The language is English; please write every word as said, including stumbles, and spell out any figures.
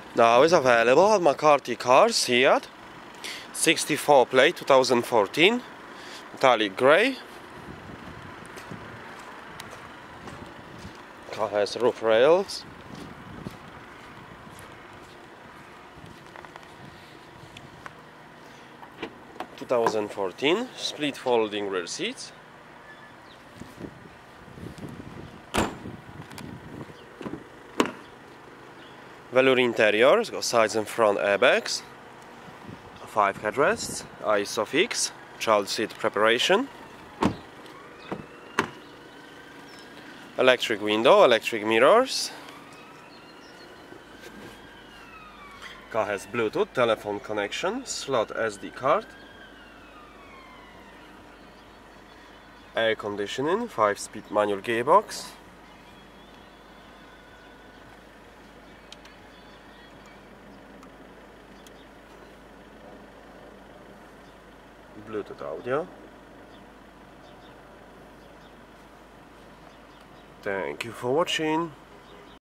Now is available at McCarthy Cars, Seat, sixty-four plate, two thousand fourteen, metallic grey. Car has roof rails. two thousand fourteen, split folding rear seats. Velour interior, it's got sides and front airbags, five headrests, ISOFIX, child seat preparation, electric window, electric mirrors. Car has Bluetooth, telephone connection, slot S D card, air conditioning, five speed manual gearbox. Bluetooth audio. Thank you for watching.